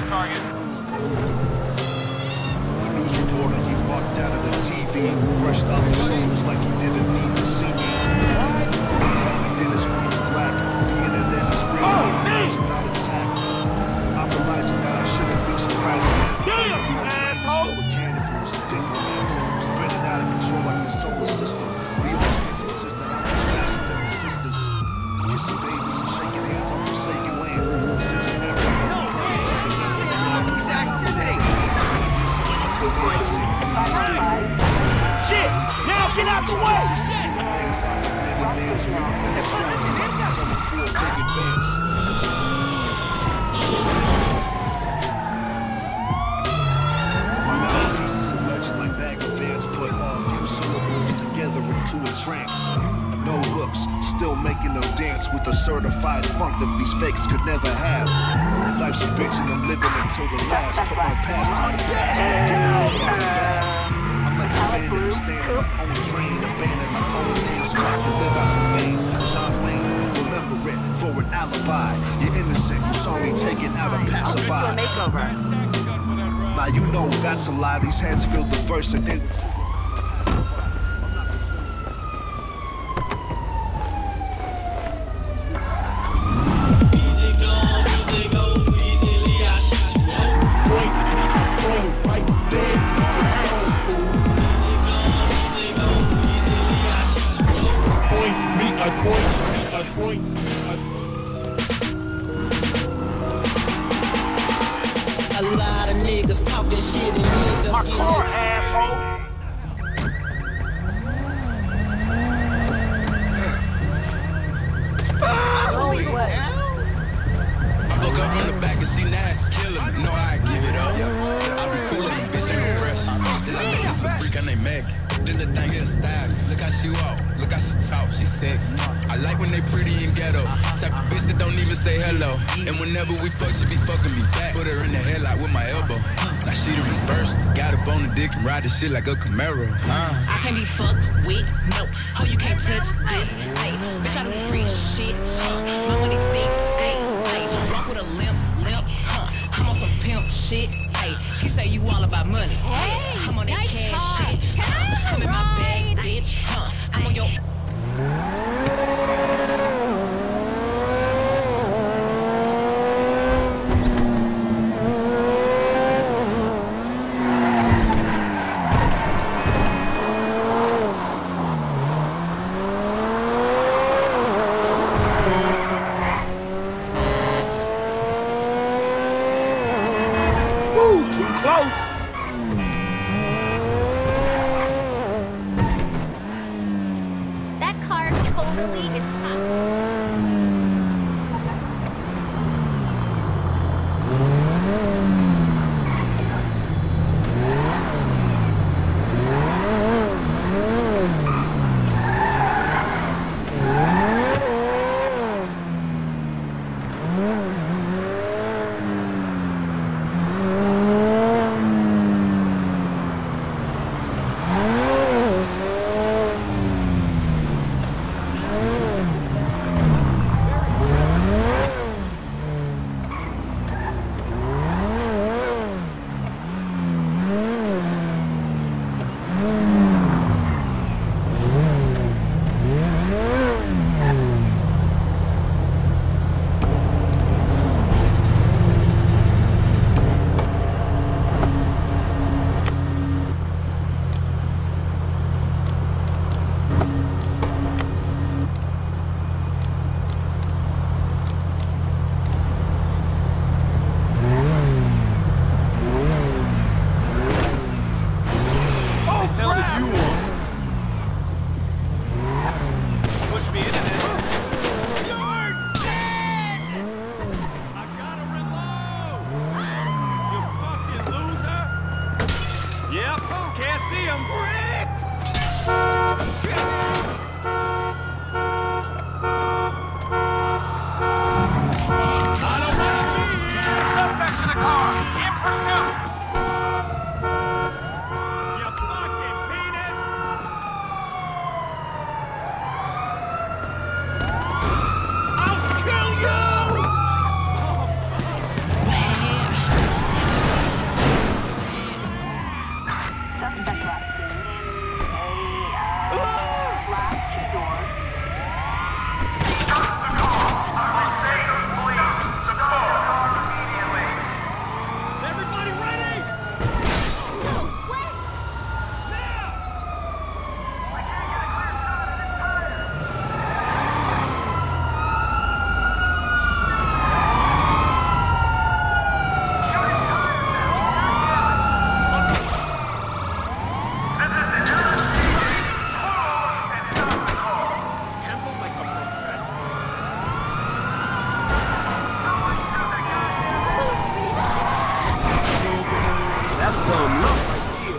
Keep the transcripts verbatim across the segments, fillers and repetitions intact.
the target. The news reporter, he walked out of the T V, brushed off his shoulders like he didn't need to see me. He did his green and black. The internet is real. Oh, man! Not attacked. I'm realizing that I shouldn't be surprised. Damn, you asshole! With cannibals and diplomats, spreading out of control like the solar system. The only difference is that I'm faster than the sisters. Kissing babies and shaking hands on forsaken land. Since an era Shit! Now get out the way! My masterpiece is a legend like Bagger fans put all few syllables together into a trance. No hooks, still making them dance with a certified funk that these fakes could never have. Life's a bitch and I'm living until the last. Put my past in the past. I'm like a bandit, I'm standing my own train, abandon my own name so I can live out the fame. John Wayne, remember it for an alibi. You're innocent, you saw me taking out a passerby. Now you know that's a lie. These hands feel the verse and then. A lot of niggas talking shit and niggas. My car, asshole! Holy what? I woke up from the back and she nasty, killing me. Know I give it up. I be cool on the bitch, ain't no pressure. Till I make this little freak, her name Meg. This little thing here style. Look how she walk, look how she talk, she sexy. I like when they pretty and ghetto. Type of bitch that don't even say hello. And whenever we fuck, she be fucking me back. Put her in the headlock with my elbow. Now she the reverse. Got up on the dick and ride the shit like a Camaro. Uh. I can't be fucked with, no. Oh, you can't touch this, hey. Bitch, I don't free shit, huh. My money thick, hey, hey. Walk with a limp, limp, huh. I'm on some pimp shit, hey. He say you all about money, hey. I'm on that nice cash car. shit, huh. I'm in my bag, bitch, huh. I'm on your... Too close! That car totally is hot. something up right here.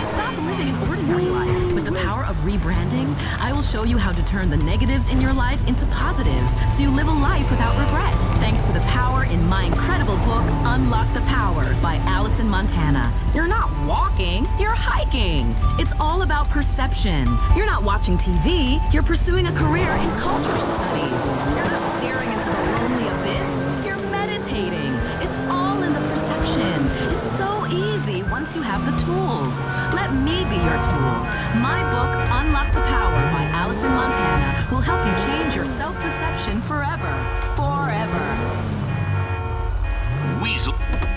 Stop living an ordinary life. With the power of rebranding, I will show you how to turn the negatives in your life into positives so you live a life without regret. Thanks to the power in my incredible book, Unlock the Power by Allison Montana. You're not walking, you're hiking. It's all about perception. You're not watching T V, you're pursuing a career in cultural studies. You're not staring into the lonely abyss, you're meditating. It's all in the perception. It's so easy once you have the tools. Let me be your tool. My book, Unlock the Power by Allison Montana, will help you change your self-perception forever. Forever. Weasel.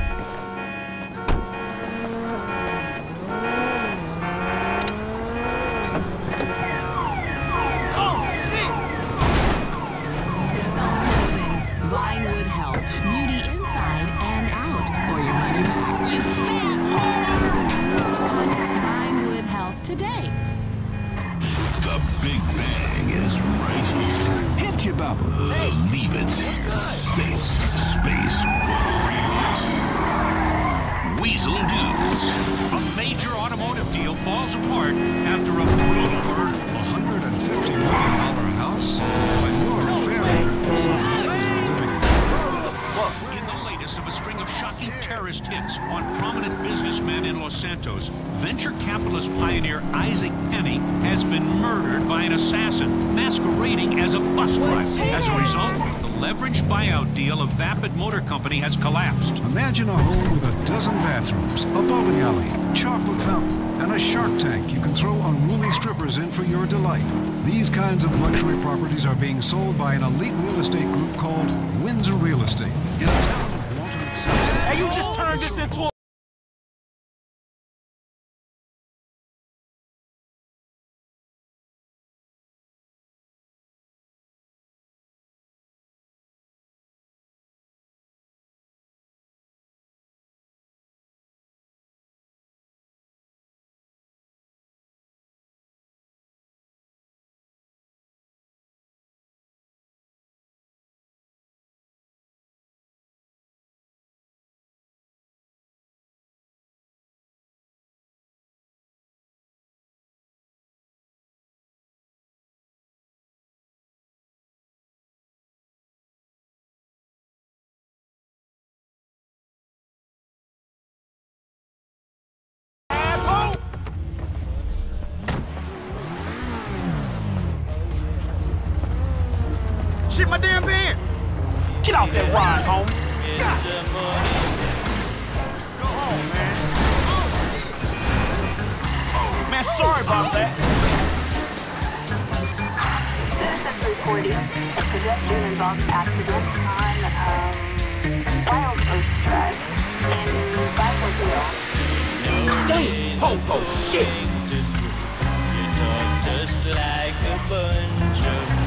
Self-loathing, Vinewood Health, beauty inside and out, or your money back. You fat whore! Contact Vinewood Health today. The Big Bang is right here. Hit you, Bubba. Hey. Leave it. Space. Space. Weasel News. A major automotive deal falls apart after a brutal murder. A one hundred fifty million dollar house? By your family, some locals are living In the latest of a string of shocking terrorist hits on prominent businessmen in Los Santos, venture capitalist pioneer Isaac Penny has been murdered by an assassin masquerading as a bus driver. As a result, the leveraged buyout deal of Vapid Motor Company has collapsed. Imagine a home with a dozen bathrooms, a bowling alley, chocolate fountain, and a shark tank you can throw unruly strippers in for your delight. These kinds of luxury properties are being sold by an elite real estate group called Windsor Real Estate in a town of Walton, Texas. Hey, you just turned this into a... Shit, my damn pants! Get out that ride, homie! God. Go home, man. Man, sorry about that. three forty, a pedestrian involved accident on um, Wild Oak Drive in Bibleville. Damn! Ho, ho, shit! You talk just like a bunch of...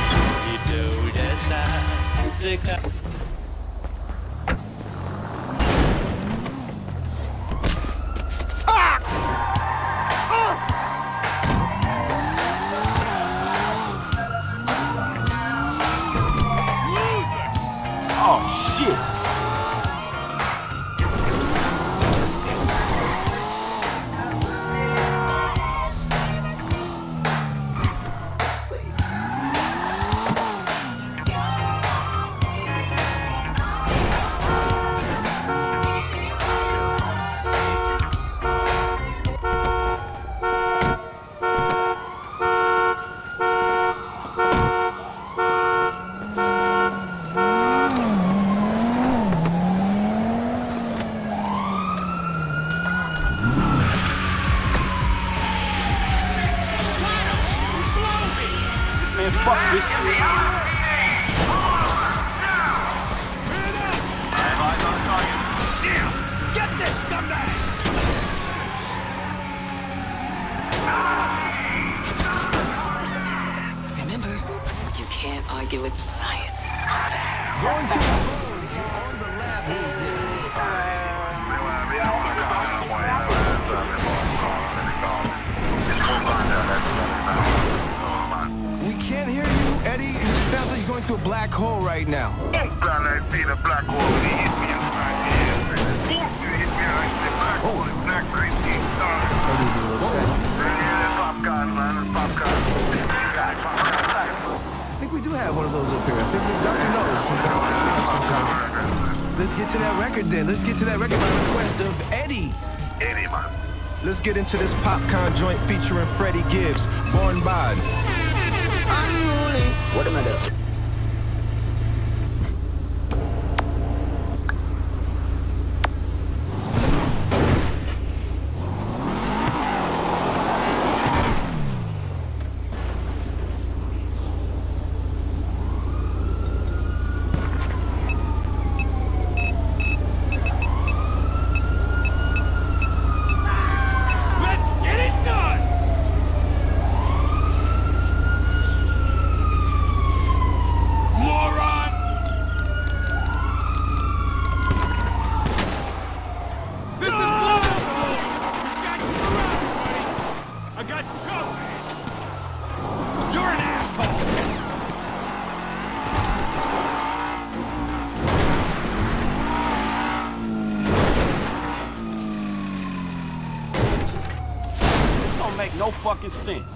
Ah! Oh, shit! Man, fuck this shit. Get this scumbag! Remember, you can't argue with science. Going to We can't hear you, Eddie. It sounds like you're going through a black hole right now. Oh. Let's get to that record then. Let's get to that record by request of Eddie. Eddie, man. Let's get into this popcorn joint featuring Freddie Gibbs, Born Bad. Unruly. What am I doing? Make no fucking sense.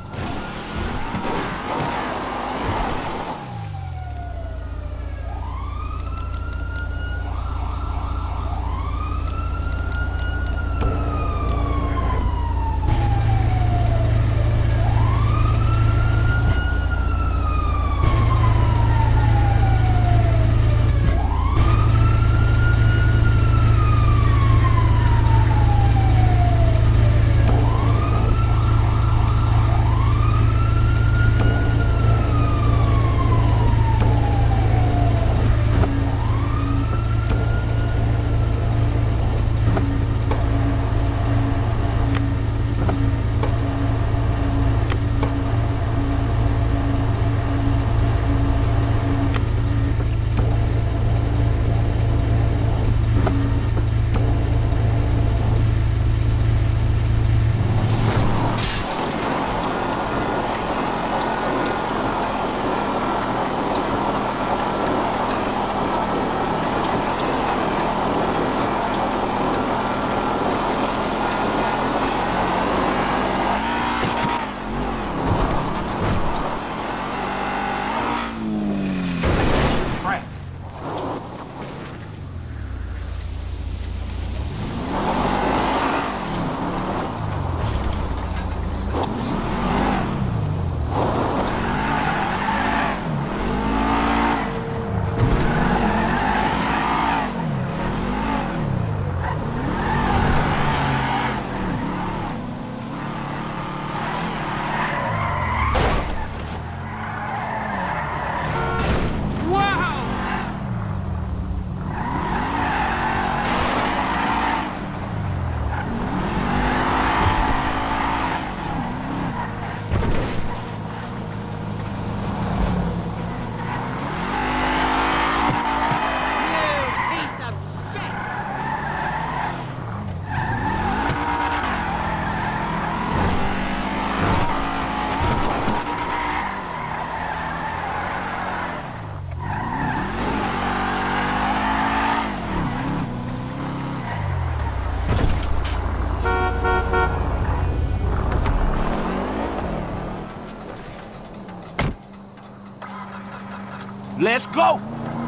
Let's go!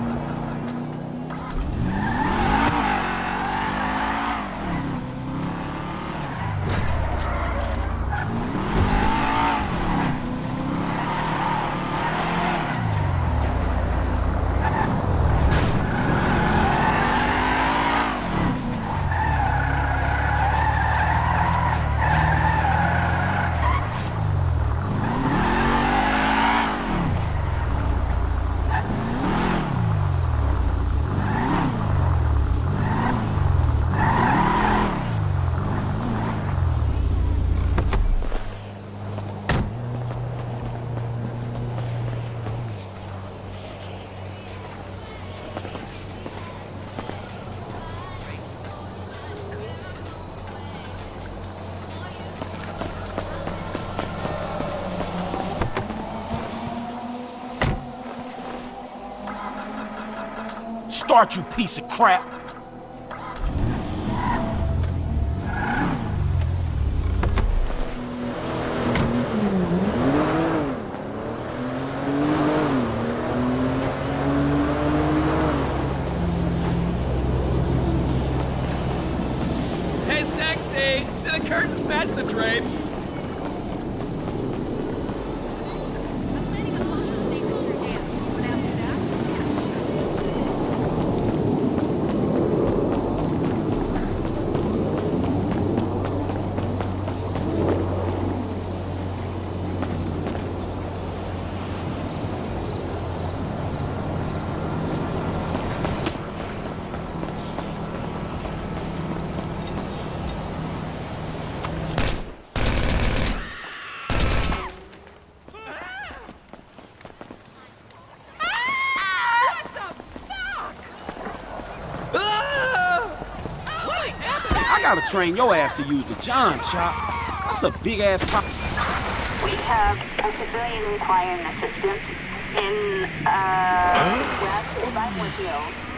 Start, you piece of crap! Hey, do the curtains match the drape? I gotta train your ass to use the John chop. That's a big ass pop. We have a civilian requiring assistance in, uh, West five one zero.